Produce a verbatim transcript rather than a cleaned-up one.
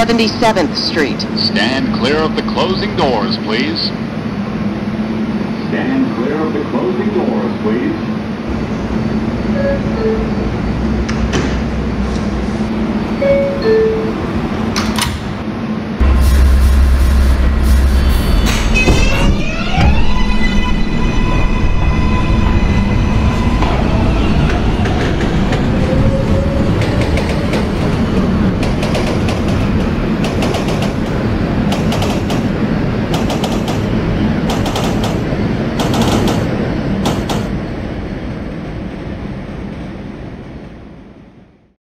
seventy-seventh Street. Stand clear of the closing doors, please. Stand clear of the closing doors, please. Thank you.